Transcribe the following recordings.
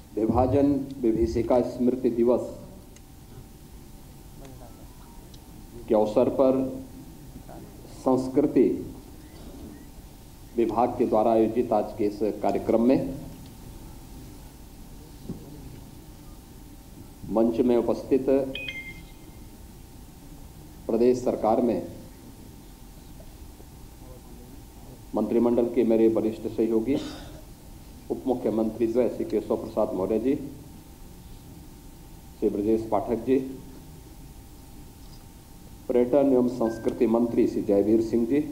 विभाजन विभीषिका स्मृति दिवस के अवसर पर संस्कृति विभाग के द्वारा आयोजित आज के इस कार्यक्रम में मंच में उपस्थित प्रदेश सरकार में मंत्रिमंडल के मेरे वरिष्ठ सहयोगी उप मुख्यमंत्री द्वय श्री केशव प्रसाद मौर्य जी, श्री ब्रजेश पाठक जी, पर्यटन एवं संस्कृति मंत्री श्री जयवीर सिंह जी,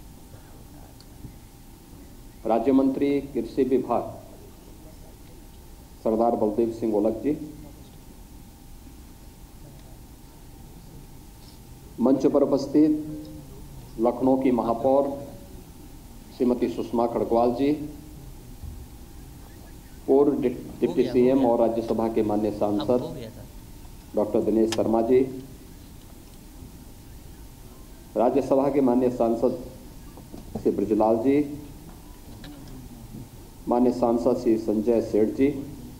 राज्य मंत्री कृषि विभाग सरदार बलदेव सिंह ओलख जी, मंच पर उपस्थित लखनऊ की महापौर श्रीमती सुषमा खड़गवाल जी, पूर्व डिप्टी सीएम और राज्यसभा के माननीय सांसद डॉक्टर दिनेश शर्मा जी, राज्यसभा के माननीय सांसद श्री ब्रजलाल जी, माननीय सांसद श्री संजय सेठ जी,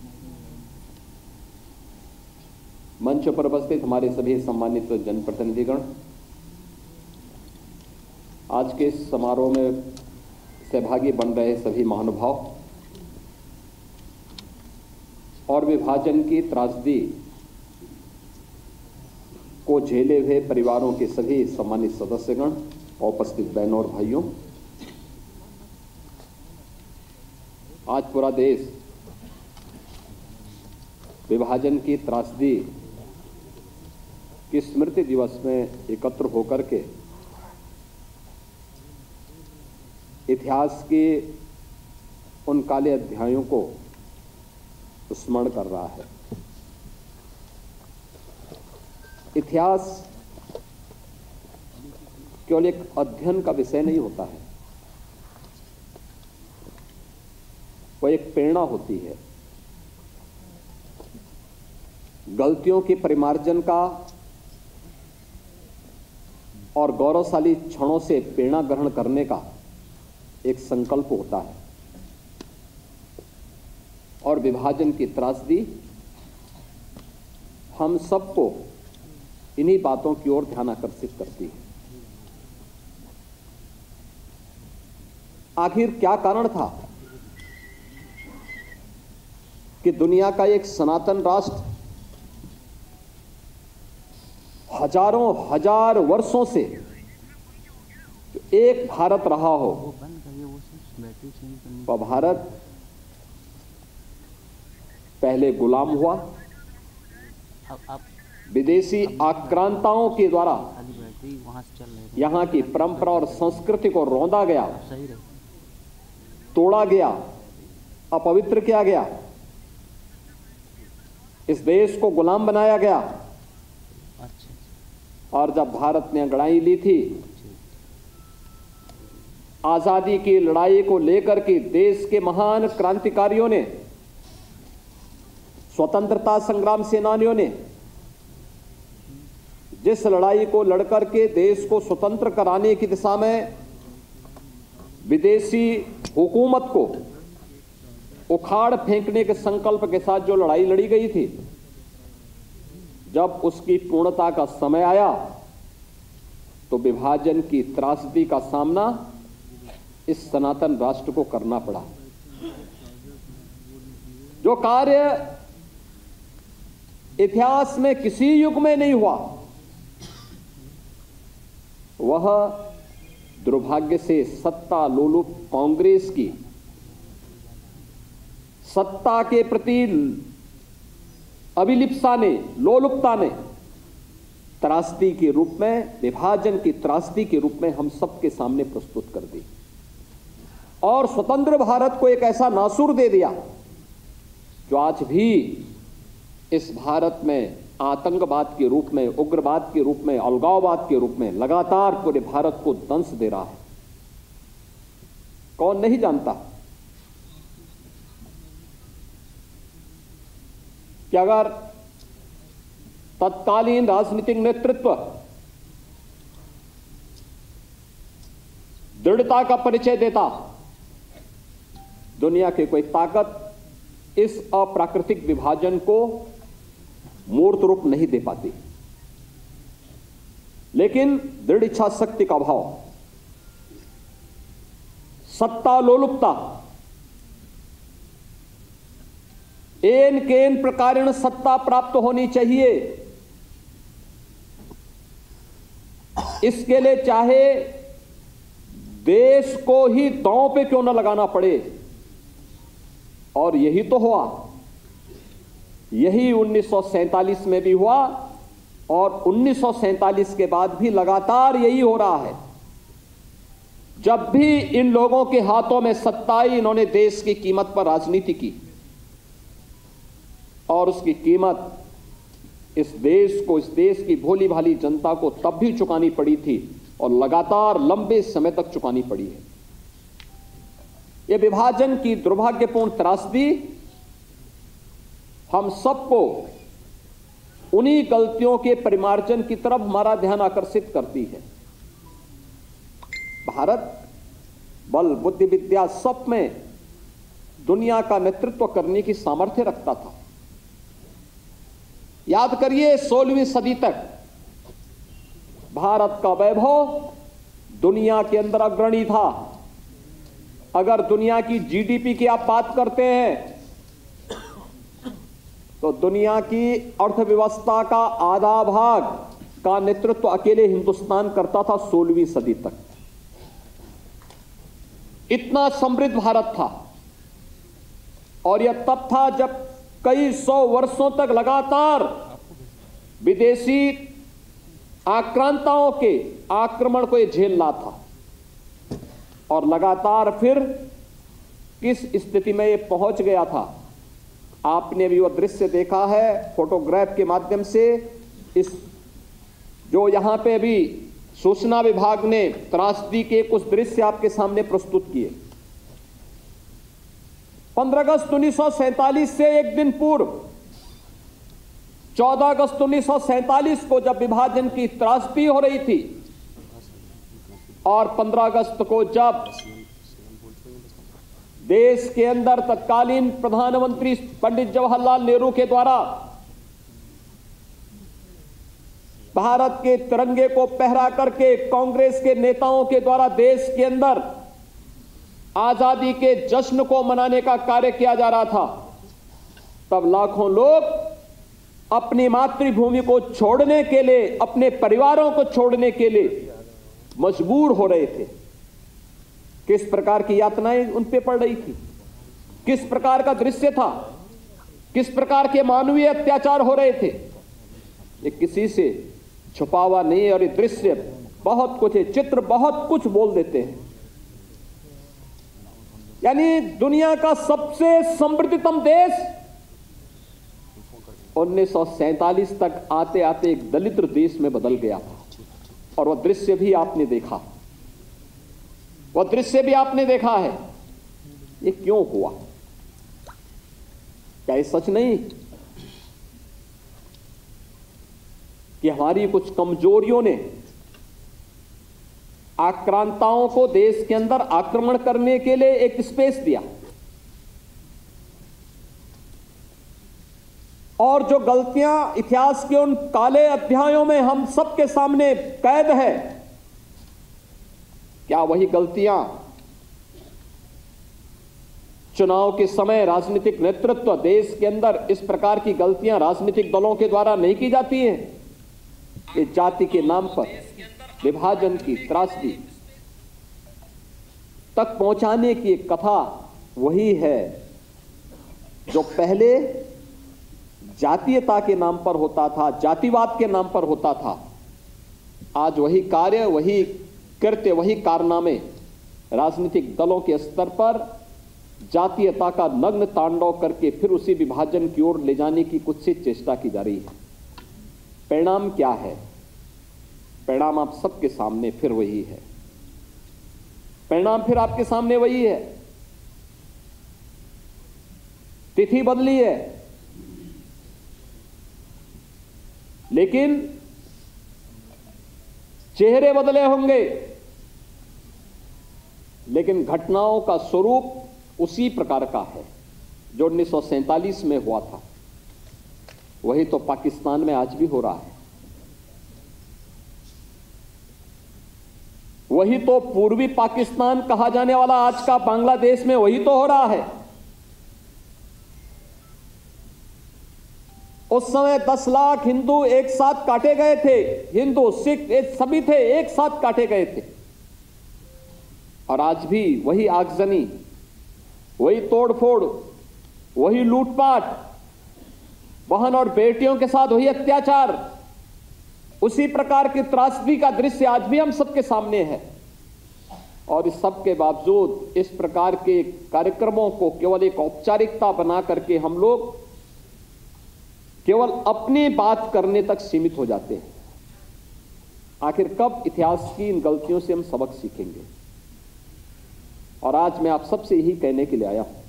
मंच पर उपस्थित हमारे सभी सम्मानित जनप्रतिनिधिगण, आज के इस समारोह में सहभागी बन रहे सभी महानुभाव और विभाजन की त्रासदी को झेले हुए परिवारों के सभी सम्मानित सदस्यगण और उपस्थित बहनों और भाइयों, आज पूरा देश विभाजन की त्रासदी की स्मृति दिवस में एकत्र होकर के इतिहास के उन काले अध्यायों को स्मरण कर रहा है। इतिहास केवल एक अध्ययन का विषय नहीं होता है, वह एक प्रेरणा होती है। गलतियों के परिमार्जन का और गौरवशाली क्षणों से प्रेरणा ग्रहण करने का एक संकल्प होता है और विभाजन की त्रासदी हम सबको इन्हीं बातों की ओर ध्यान आकर्षित करती है। आखिर क्या कारण था कि दुनिया का एक सनातन राष्ट्र हजारों हजार वर्षों से एक भारत रहा हो, वह भारत पहले गुलाम हुआ, विदेशी आक्रांताओं के द्वारा यहां की परंपरा और संस्कृति को रौंदा गया, तोड़ा गया, अपवित्र किया गया, इस देश को गुलाम बनाया गया। और जब भारत ने अंगड़ाई ली थी, आजादी की लड़ाई को लेकर के देश के महान क्रांतिकारियों ने, स्वतंत्रता संग्राम सेनानियों ने जिस लड़ाई को लड़कर के देश को स्वतंत्र कराने की दिशा में विदेशी हुकूमत को उखाड़ फेंकने के संकल्प के साथ जो लड़ाई लड़ी गई थी, जब उसकी पूर्णता का समय आया तो विभाजन की त्रासदी का सामना इस सनातन राष्ट्र को करना पड़ा। जो कार्य इतिहास में किसी युग में नहीं हुआ, वह दुर्भाग्य से सत्ता लोलुप कांग्रेस की सत्ता के प्रति अभिलिप्सा ने, लोलुपता ने त्रासदी के रूप में, विभाजन की त्रासदी के रूप में हम सबके सामने प्रस्तुत कर दी और स्वतंत्र भारत को एक ऐसा नासूर दे दिया जो आज भी इस भारत में आतंकवाद के रूप में, उग्रवाद के रूप में, अलगाववाद के रूप में लगातार पूरे भारत को दंश दे रहा है। कौन नहीं जानता कि अगर तत्कालीन राजनीतिक नेतृत्व दृढ़ता का परिचय देता, दुनिया की कोई ताकत इस अप्राकृतिक विभाजन को मूर्त रूप नहीं दे पाती, लेकिन दृढ़ इच्छा शक्ति का अभाव, सत्ता लोलुपता, एन केन प्रकारेण सत्ता प्राप्त होनी चाहिए, इसके लिए चाहे देश को ही दांव पे क्यों न लगाना पड़े। और यही तो हुआ, यही 1947 में भी हुआ और 1947 के बाद भी लगातार यही हो रहा है। जब भी इन लोगों के हाथों में सत्ता आई, इन्होंने देश की कीमत पर राजनीति की और उसकी कीमत इस देश को, इस देश की भोली भाली जनता को तब भी चुकानी पड़ी थी और लगातार लंबे समय तक चुकानी पड़ी है। यह विभाजन की दुर्भाग्यपूर्ण त्रासदी हम सबको उन्हीं गलतियों के परिमार्जन की तरफ हमारा ध्यान आकर्षित करती है। भारत बल, बुद्धि, विद्या सब में दुनिया का नेतृत्व करने की सामर्थ्य रखता था। याद करिए, 16वीं सदी तक भारत का वैभव दुनिया के अंदर अग्रणी था। अगर दुनिया की जीडीपी की आप बात करते हैं तो दुनिया की अर्थव्यवस्था का आधा भाग का नेतृत्व अकेले हिंदुस्तान करता था 16वीं सदी तक। इतना समृद्ध भारत था और यह तब था जब कई सौ वर्षों तक लगातार विदेशी आक्रांताओं के आक्रमण को यह झेल रहा था और लगातार फिर किस स्थिति में यह पहुंच गया था। आपने भी वह दृश्य देखा है फोटोग्राफ के माध्यम से। इस जो यहां पे भी सूचना विभाग ने त्रासदी के कुछ दृश्य आपके सामने प्रस्तुत किए। 15 अगस्त 1947 से एक दिन पूर्व 14 अगस्त 1947 को जब विभाजन की त्रासदी हो रही थी और 15 अगस्त को जब देश के अंदर तत्कालीन प्रधानमंत्री पंडित जवाहरलाल नेहरू के द्वारा भारत के तिरंगे को पहरा करके कांग्रेस के नेताओं के द्वारा देश के अंदर आजादी के जश्न को मनाने का कार्य किया जा रहा था, तब लाखों लोग अपनी मातृभूमि को छोड़ने के लिए, अपने परिवारों को छोड़ने के लिए मजबूर हो रहे थे। किस प्रकार की यातनाएं उन पे पड़ रही थी, किस प्रकार का दृश्य था, किस प्रकार के मानवीय अत्याचार हो रहे थे, ये किसी से छुपा हुआ नहीं है। और ये दृश्य बहुत कुछ है, चित्र बहुत कुछ बोल देते हैं। यानी दुनिया का सबसे समृद्धतम देश 1947 तक आते आते एक दलित देश में बदल गया था। और वह दृश्य भी आपने देखा, वह दृश्य भी आपने देखा है। ये क्यों हुआ? क्या ये सच नहीं कि हमारी कुछ कमजोरियों ने आक्रांताओं को देश के अंदर आक्रमण करने के लिए एक स्पेस दिया? और जो गलतियां इतिहास के उन काले अध्यायों में हम सबके सामने कैद है, क्या वही गलतियां चुनाव के समय राजनीतिक नेतृत्व देश के अंदर इस प्रकार की गलतियां राजनीतिक दलों के द्वारा नहीं की जाती हैं? कि जाति के नाम पर विभाजन की त्रासदी तक पहुंचाने की एक कथा वही है जो पहले जातीयता के नाम पर होता था, जातिवाद के नाम पर होता था। आज वही कार्य, वही कृत्य, वही कारनामे राजनीतिक दलों के स्तर पर जातीयता का नग्न तांडव करके फिर उसी विभाजन की ओर ले जाने की कुत्सित चेष्टा की जा रही है। परिणाम क्या है? परिणाम आप सबके सामने फिर वही है। परिणाम फिर आपके सामने वही है। तिथि बदली है, लेकिन चेहरे बदले होंगे, लेकिन घटनाओं का स्वरूप उसी प्रकार का है। जो 1947 में हुआ था, वही तो पाकिस्तान में आज भी हो रहा है। वही तो पूर्वी पाकिस्तान कहा जाने वाला आज का बांग्लादेश में वही तो हो रहा है। उस समय 10 लाख हिंदू एक साथ काटे गए थे, हिंदू सिख सभी थे, एक साथ काटे गए थे। और आज भी वही आगजनी, वही तोड़फोड़, वही लूटपाट, बहन और बेटियों के साथ वही अत्याचार, उसी प्रकार की त्रासदी का दृश्य आज भी हम सबके सामने है। और इस सब के बावजूद इस प्रकार के कार्यक्रमों को केवल एक औपचारिकता बना करके हम लोग केवल अपनी बात करने तक सीमित हो जाते हैं। आखिर कब इतिहास की इन गलतियों से हम सबक सीखेंगे? और आज मैं आप सबसे यही कहने के लिए आया हूं,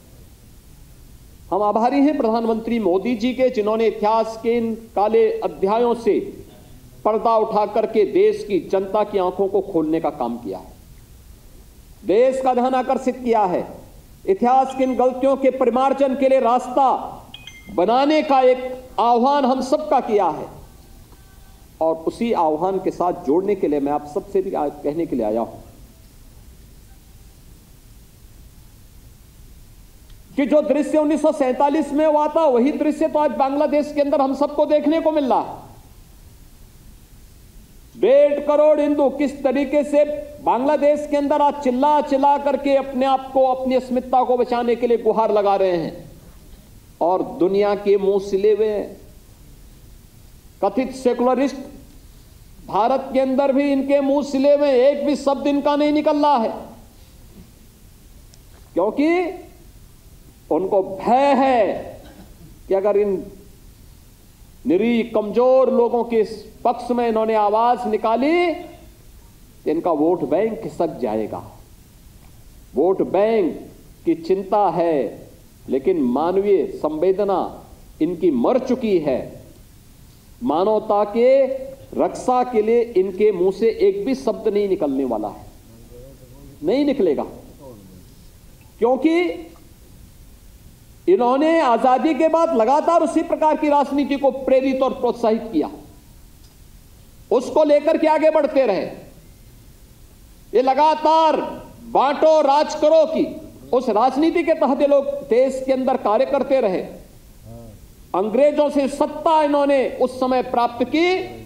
हम आभारी हैं प्रधानमंत्री मोदी जी के, जिन्होंने इतिहास के इन काले अध्यायों से पर्दा उठा करके देश की जनता की आंखों को खोलने का काम किया है, देश का ध्यान आकर्षित किया है, इतिहास की इन गलतियों के परिमार्जन के लिए रास्ता बनाने का एक आह्वान हम सबका किया है। और उसी आह्वान के साथ जोड़ने के लिए मैं आप सबसे भी कहने के लिए आया हूं कि जो दृश्य 1947 में हुआ था, वही दृश्य तो आज बांग्लादेश के अंदर हम सबको देखने को मिल रहा है। 1.5 करोड़ हिंदू किस तरीके से बांग्लादेश के अंदर आज चिल्ला चिल्ला करके अपने आप को, अपनी अस्मिता को बचाने के लिए गुहार लगा रहे हैं। और दुनिया के मुंह सिले हुए कथित सेकुलरिस्ट भारत के अंदर भी इनके मुंह सिले हुए, एक भी शब्द इनका नहीं निकल रहा है, क्योंकि उनको भय है कि अगर इन निरीह कमजोर लोगों के पक्ष में इन्होंने आवाज निकाली तो इनका वोट बैंक खिसक जाएगा। वोट बैंक की चिंता है, लेकिन मानवीय संवेदना इनकी मर चुकी है। मानवता के रक्षा के लिए इनके मुंह से एक भी शब्द नहीं निकलने वाला है, नहीं निकलेगा, क्योंकि इन्होंने आजादी के बाद लगातार उसी प्रकार की राजनीति को प्रेरित और प्रोत्साहित किया, उसको लेकर के आगे बढ़ते रहे। ये लगातार बांटो राज करो की उस राजनीति के तहत ये लोग देश के अंदर कार्य करते रहे। अंग्रेजों से सत्ता इन्होंने उस समय प्राप्त की।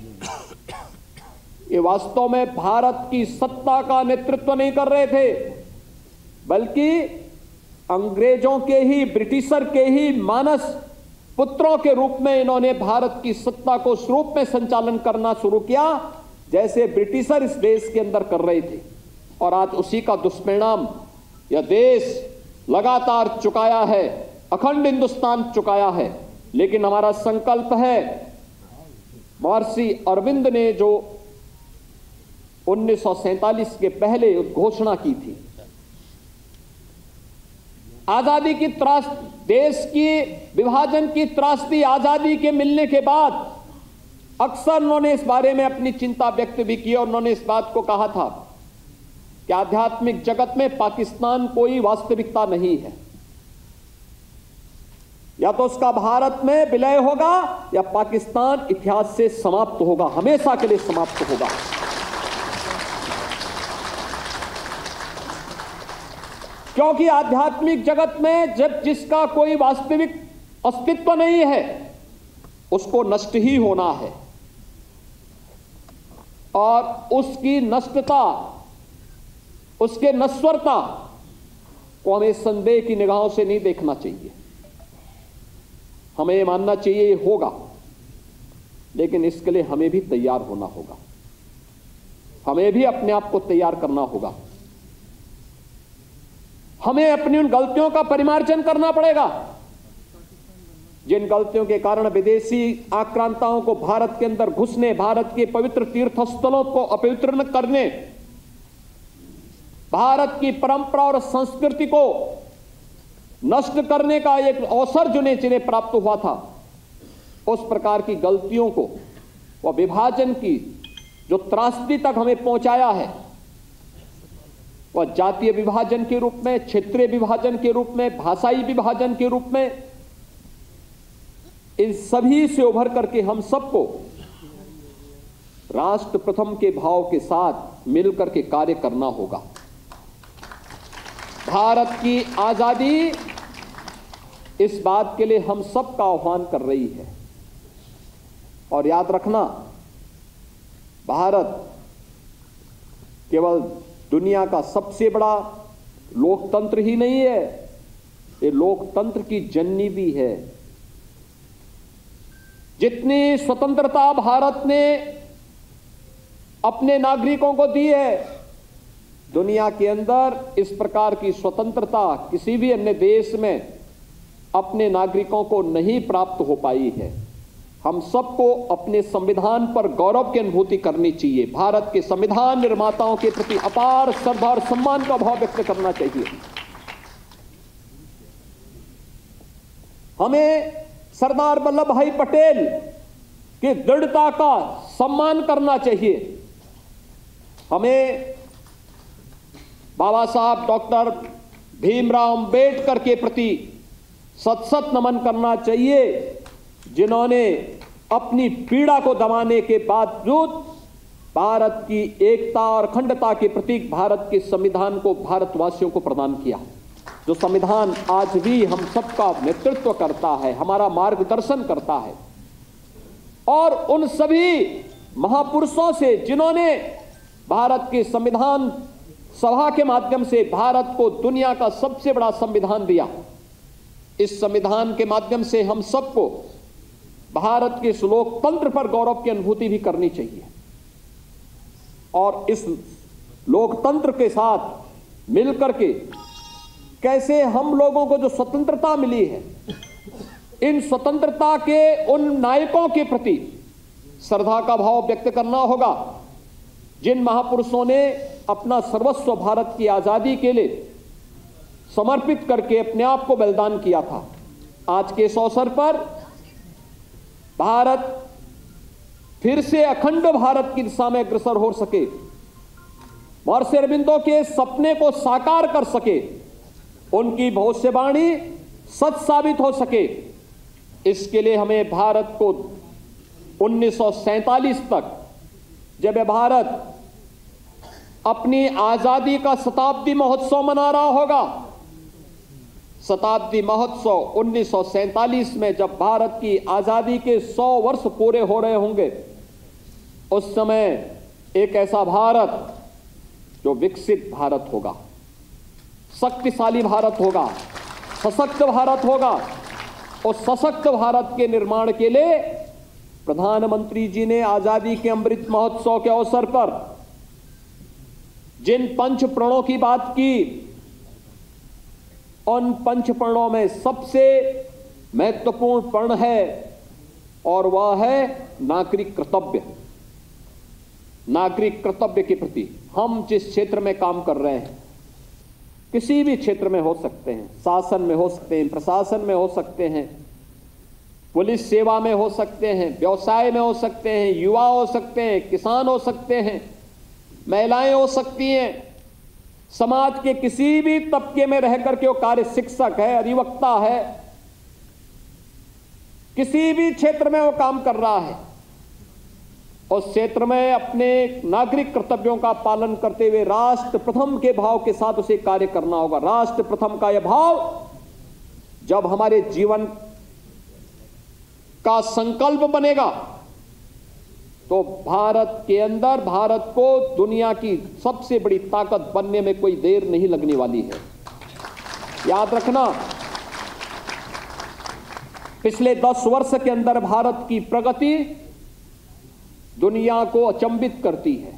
ये वास्तव में भारत की सत्ता का नेतृत्व नहीं कर रहे थे, बल्कि अंग्रेजों के ही, ब्रिटिशर के ही मानस पुत्रों के रूप में इन्होंने भारत की सत्ता को उस रूप में संचालन करना शुरू किया जैसे ब्रिटिशर इस देश के अंदर कर रहे थे। और आज उसी का दुष्परिणाम यह देश लगातार चुकाया है, अखंड हिंदुस्तान चुकाया है। लेकिन हमारा संकल्प है, महर्षि अरविंद ने जो 1947 के पहले घोषणा की थी, आजादी की देश की विभाजन की त्रासदी आजादी के मिलने के बाद अक्सर उन्होंने इस बारे में अपनी चिंता व्यक्त भी की। और उन्होंने इस बात को कहा था कि आध्यात्मिक जगत में पाकिस्तान कोई वास्तविकता नहीं है, या तो उसका भारत में विलय होगा या पाकिस्तान इतिहास से समाप्त होगा, हमेशा के लिए समाप्त होगा। क्योंकि आध्यात्मिक जगत में जब जिसका कोई वास्तविक अस्तित्व नहीं है, उसको नष्ट ही होना है। और उसकी नष्टता, उसके नश्वरता को हमें संदेह की निगाहों से नहीं देखना चाहिए। हमें यह मानना चाहिए ये होगा, लेकिन इसके लिए हमें भी तैयार होना होगा, हमें भी अपने आप को तैयार करना होगा। हमें अपनी उन गलतियों का परिमार्जन करना पड़ेगा जिन गलतियों के कारण विदेशी आक्रांताओं को भारत के अंदर घुसने, भारत के पवित्र तीर्थ स्थलों को अपवित्र करने, भारत की परंपरा और संस्कृति को नष्ट करने का एक अवसर जिन्हें प्राप्त हुआ था, उस प्रकार की गलतियों को, वह विभाजन की जो त्रासदी तक हमें पहुंचाया है, वह जातीय विभाजन के रूप में, क्षेत्रीय विभाजन के रूप में, भाषाई विभाजन के रूप में, इन सभी से उभर करके हम सबको राष्ट्र प्रथम के भाव के साथ मिलकर के कार्य करना होगा। भारत की आजादी इस बात के लिए हम सबका आह्वान कर रही है। और याद रखना, भारत केवल दुनिया का सबसे बड़ा लोकतंत्र ही नहीं है, ये लोकतंत्र की जननी भी है। जितनी स्वतंत्रता भारत ने अपने नागरिकों को दी है, दुनिया के अंदर इस प्रकार की स्वतंत्रता किसी भी अन्य देश में अपने नागरिकों को नहीं प्राप्त हो पाई है। हम सबको अपने संविधान पर गौरव की अनुभूति करनी चाहिए। भारत के संविधान निर्माताओं के प्रति अपार श्रद्धा और सम्मान का भाव व्यक्त करना चाहिए। हमें सरदार वल्लभ भाई पटेल की दृढ़ता का सम्मान करना चाहिए। हमें बाबा साहब डॉक्टर भीमराव अंबेडकर के प्रति सत नमन करना चाहिए, जिन्होंने अपनी पीड़ा को दबाने के बावजूद भारत की एकता और अखंडता के प्रतीक भारत के संविधान को भारतवासियों को प्रदान किया, जो संविधान आज भी हम सबका नेतृत्व करता है, हमारा मार्गदर्शन करता है। और उन सभी महापुरुषों से जिन्होंने भारत के संविधान सभा के माध्यम से भारत को दुनिया का सबसे बड़ा संविधान दिया, इस संविधान के माध्यम से हम सबको भारत के इस लोकतंत्र पर गौरव की अनुभूति भी करनी चाहिए। और इस लोकतंत्र के साथ मिलकर के कैसे हम लोगों को जो स्वतंत्रता मिली है, इन स्वतंत्रता के उन नायकों के प्रति श्रद्धा का भाव व्यक्त करना होगा, जिन महापुरुषों ने अपना सर्वस्व भारत की आजादी के लिए समर्पित करके अपने आप को बलिदान किया था। आज के इस अवसर पर भारत फिर से अखंड भारत की दिशा में अग्रसर हो सके, महर्षि अरविंदो के सपने को साकार कर सके, उनकी भविष्यवाणी सच साबित हो सके, इसके लिए हमें भारत को 1947 तक, जब भारत अपनी आजादी का शताब्दी महोत्सव मना रहा होगा, शताब्दी महोत्सव 1947 में जब भारत की आजादी के 100 वर्ष पूरे हो रहे होंगे, उस समय एक ऐसा भारत जो विकसित भारत होगा, शक्तिशाली भारत होगा, सशक्त भारत होगा। और सशक्त भारत के निर्माण के लिए प्रधानमंत्री जी ने आजादी के अमृत महोत्सव के अवसर पर जिन पंच प्रणों की बात की, उन पंच प्रणों में सबसे महत्वपूर्ण प्रण है और वह है नागरिक कर्तव्य। नागरिक कर्तव्य के प्रति हम जिस क्षेत्र में काम कर रहे हैं, किसी भी क्षेत्र में हो सकते हैं, शासन में हो सकते हैं, प्रशासन में हो सकते हैं, पुलिस सेवा में हो सकते हैं, व्यवसाय में हो सकते हैं, युवा हो सकते हैं, किसान हो सकते हैं, महिलाएं हो सकती हैं, समाज के किसी भी तबके में रहकर के वो कार्य, शिक्षक है, अधिवक्ता है, किसी भी क्षेत्र में वो काम कर रहा है, उस क्षेत्र में अपने नागरिक कर्तव्यों का पालन करते हुए राष्ट्र प्रथम के भाव के साथ उसे कार्य करना होगा। राष्ट्र प्रथम का यह भाव जब हमारे जीवन का संकल्प बनेगा, तो भारत के अंदर भारत को दुनिया की सबसे बड़ी ताकत बनने में कोई देर नहीं लगने वाली है। याद रखना, पिछले 10 वर्ष के अंदर भारत की प्रगति दुनिया को अचंभित करती है,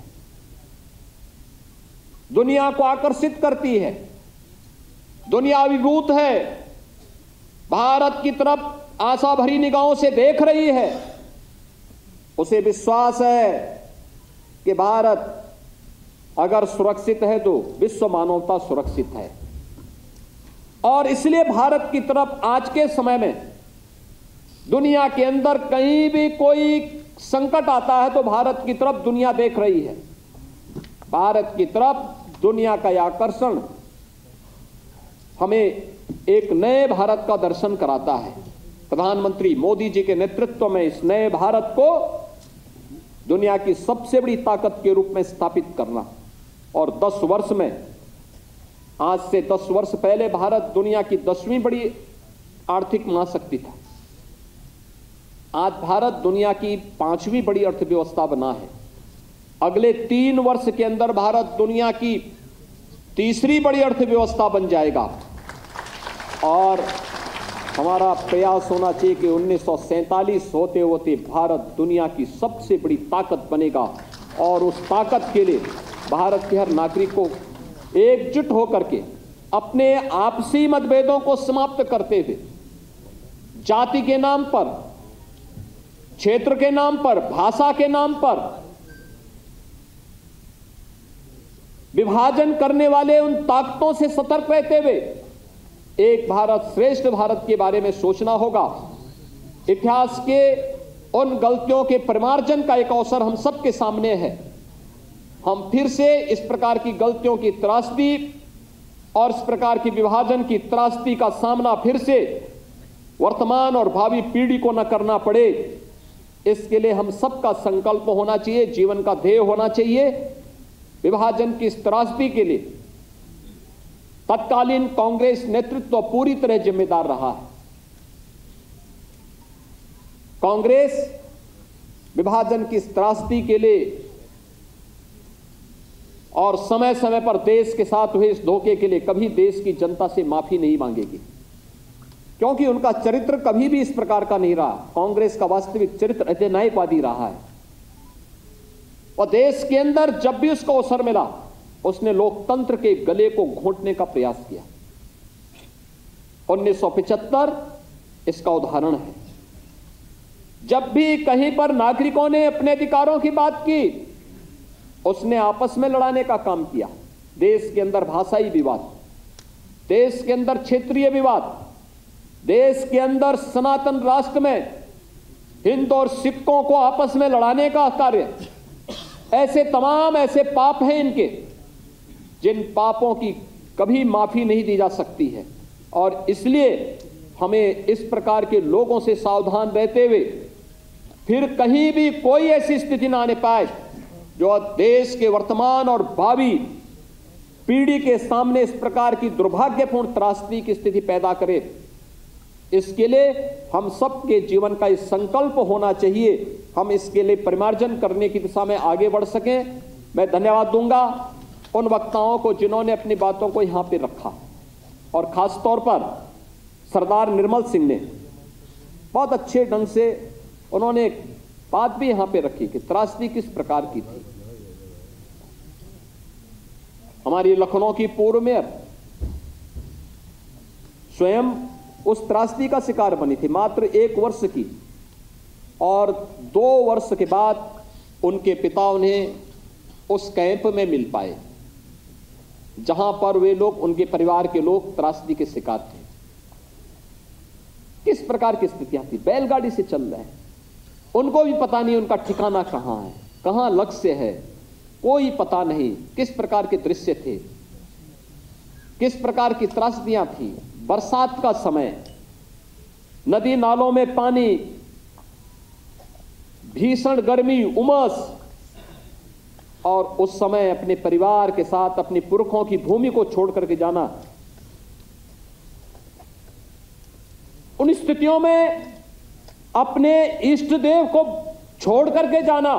दुनिया को आकर्षित करती है। दुनिया अभिभूत है, भारत की तरफ आशा भरी निगाहों से देख रही है। उसे विश्वास है कि भारत अगर सुरक्षित है तो विश्व मानवता सुरक्षित है। और इसलिए भारत की तरफ आज के समय में दुनिया के अंदर कहीं भी कोई संकट आता है तो भारत की तरफ दुनिया देख रही है। भारत की तरफ दुनिया का यह आकर्षण हमें एक नए भारत का दर्शन कराता है। प्रधानमंत्री मोदी जी के नेतृत्व में इस नए भारत को दुनिया की सबसे बड़ी ताकत के रूप में स्थापित करना, और 10 वर्ष में, आज से 10 वर्ष पहले भारत दुनिया की 10वीं बड़ी आर्थिक महाशक्ति था। आज भारत दुनिया की 5वीं बड़ी अर्थव्यवस्था बना है। अगले 3 वर्ष के अंदर भारत दुनिया की 3री बड़ी अर्थव्यवस्था बन जाएगा, और हमारा प्रयास होना चाहिए कि 1947 होते होते भारत दुनिया की सबसे बड़ी ताकत बनेगा, और उस ताकत के लिए भारत के हर नागरिक को एकजुट होकर के अपने आपसी मतभेदों को समाप्त करते हुए जाति के नाम पर, क्षेत्र के नाम पर, भाषा के नाम पर विभाजन करने वाले उन ताकतों से सतर्क रहते हुए एक भारत श्रेष्ठ भारत के बारे में सोचना होगा। इतिहास के उन गलतियों के परिमार्जन का एक अवसर हम सबके सामने है। हम फिर से इस प्रकार की गलतियों की त्रासदी और इस प्रकार की विभाजन की त्रासदी का सामना फिर से वर्तमान और भावी पीढ़ी को न करना पड़े, इसके लिए हम सबका संकल्प होना चाहिए, जीवन का ध्येय होना चाहिए। विभाजन की इस त्रासदी के लिए तत्कालीन कांग्रेस नेतृत्व पूरी तरह जिम्मेदार रहा है। कांग्रेस विभाजन की इस त्रासदी के लिए और समय समय पर देश के साथ हुए इस धोखे के लिए कभी देश की जनता से माफी नहीं मांगेगी, क्योंकि उनका चरित्र कभी भी इस प्रकार का नहीं रहा। कांग्रेस का वास्तविक चरित्र अधिनायकवादी रहा है, और देश के अंदर जब भी उसको अवसर मिला उसने लोकतंत्र के गले को घोंटने का प्रयास किया। 1975 इसका उदाहरण है। जब भी कहीं पर नागरिकों ने अपने अधिकारों की बात की, उसने आपस में लड़ाने का काम किया। देश के अंदर भाषाई विवाद, देश के अंदर क्षेत्रीय विवाद, देश के अंदर सनातन राष्ट्र में हिंदू और सिखों को आपस में लड़ाने का कार्य, ऐसे तमाम ऐसे पाप हैं इनके, जिन पापों की कभी माफी नहीं दी जा सकती है। और इसलिए हमें इस प्रकार के लोगों से सावधान रहते हुए फिर कहीं भी कोई ऐसी स्थिति ना आने पाए जो देश के वर्तमान और भावी पीढ़ी के सामने इस प्रकार की दुर्भाग्यपूर्ण त्रासदी की स्थिति पैदा करे। इसके लिए हम सबके जीवन का इस संकल्प होना चाहिए, हम इसके लिए परिमार्जन करने की दिशा में आगे बढ़ सकें। मैं धन्यवाद दूंगा उन वक्ताओं को जिन्होंने अपनी बातों को यहां पे रखा, और खास तौर पर सरदार निर्मल सिंह ने बहुत अच्छे ढंग से उन्होंने एक बात भी यहां पे रखी कि त्रासदी किस प्रकार की थी। हमारी लखनऊ की पूर्व मेयर स्वयं उस त्रासदी का शिकार बनी थी, मात्र 1 वर्ष की, और 2 वर्ष के बाद उनके पिता उन्हें उस कैंप में मिल पाए जहां पर वे लोग, उनके परिवार के लोग त्रासदी के शिकार थे। किस प्रकार की स्थितियां थी, बैलगाड़ी से चल रहे हैं, उनको भी पता नहीं उनका ठिकाना कहां है, कहां लक्ष्य है, कोई पता नहीं। किस प्रकार के दृश्य थे, किस प्रकार की त्रासदियां थी। बरसात का समय, नदी नालों में पानी, भीषण गर्मी, उमस, और उस समय अपने परिवार के साथ अपने पुरखों की भूमि को छोड़ करके जाना। उन स्थितियों में अपने इष्ट देव को छोड़ करके जाना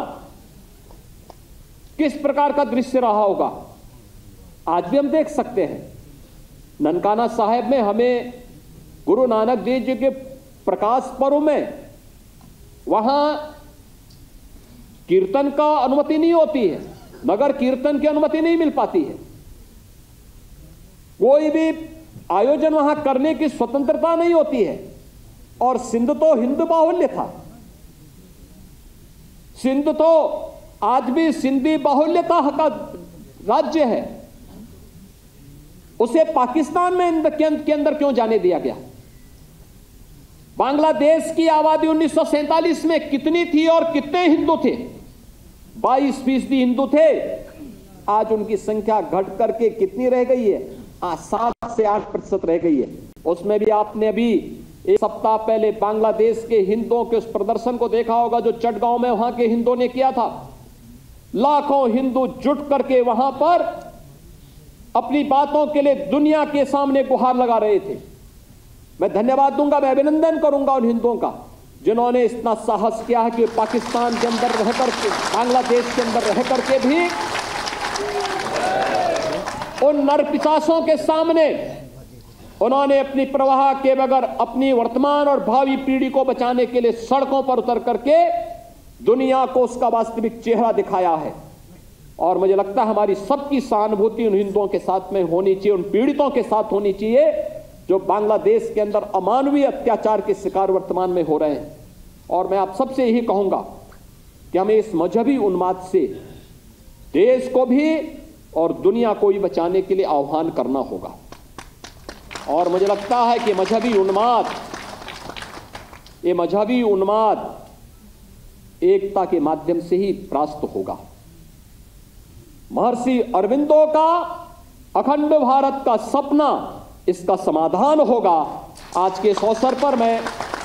किस प्रकार का दृश्य रहा होगा, आज भी हम देख सकते हैं। ननकाना साहिब में हमें गुरु नानक देव जी के प्रकाश पर्व में वहां कीर्तन का अनुमति नहीं होती है, नगर कीर्तन की अनुमति नहीं मिल पाती है, कोई भी आयोजन वहां करने की स्वतंत्रता नहीं होती है। और सिंध तो हिंदू बाहुल्य था, सिंध तो आज भी सिंधी बाहुल्यता का राज्य है, उसे पाकिस्तान में के अंदर क्यों जाने दिया गया। बांग्लादेश की आबादी 1947 में कितनी थी और कितने हिंदू थे, 22% हिंदू थे। आज उनकी संख्या घट करके कितनी रह गई है? 7 से 8% रह गई है। उसमें भी आपने अभी एक सप्ताह पहले बांग्लादेश के हिंदुओं के उस प्रदर्शन को देखा होगा जो चटगांव में वहां के हिंदुओं ने किया था। लाखों हिंदू जुट करके वहां पर अपनी बातों के लिए दुनिया के सामने गुहार लगा रहे थे। मैं धन्यवाद दूंगा, मैं अभिनंदन करूंगा उन हिंदुओं का जिन्होंने इतना साहस किया है कि पाकिस्तान के अंदर रह करके, बांग्लादेश के अंदर रह करके भी उन नरपिशाचों के सामने उन्होंने अपनी प्रवाह के बगैर अपनी वर्तमान और भावी पीढ़ी को बचाने के लिए सड़कों पर उतर करके दुनिया को उसका वास्तविक चेहरा दिखाया है। और मुझे लगता है हमारी सबकी सहानुभूति उन हिंदुओं के साथ में होनी चाहिए, उन पीड़ितों के साथ होनी चाहिए जो बांग्लादेश के अंदर अमानवीय अत्याचार के शिकार वर्तमान में हो रहे हैं। और मैं आप सबसे यही कहूंगा कि हमें इस मजहबी उन्माद से देश को भी और दुनिया को भी बचाने के लिए आह्वान करना होगा। और मुझे लगता है कि ये मजहबी उन्माद एकता के माध्यम से ही परास्त होगा। महर्षि अरविंदो का अखंड भारत का सपना इसका समाधान होगा। आज के इस अवसर पर मैं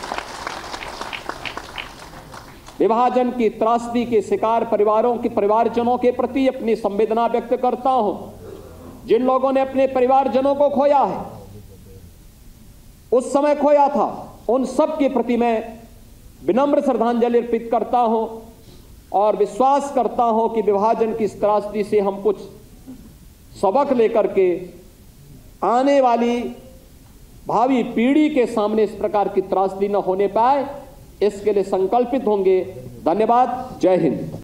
विभाजन की त्रासदी के शिकार परिवारों के परिवारजनों के प्रति अपनी संवेदना व्यक्त करता हूं। जिन लोगों ने अपने परिवारजनों को खोया है, उस समय खोया था, उन सब के प्रति मैं विनम्र श्रद्धांजलि अर्पित करता हूं और विश्वास करता हूं कि विभाजन की इस त्रासदी से हम कुछ सबक लेकर के आने वाली भावी पीढ़ी के सामने इस प्रकार की त्रासदी न होने पाए, इसके लिए संकल्पित होंगे। धन्यवाद। जय हिंद।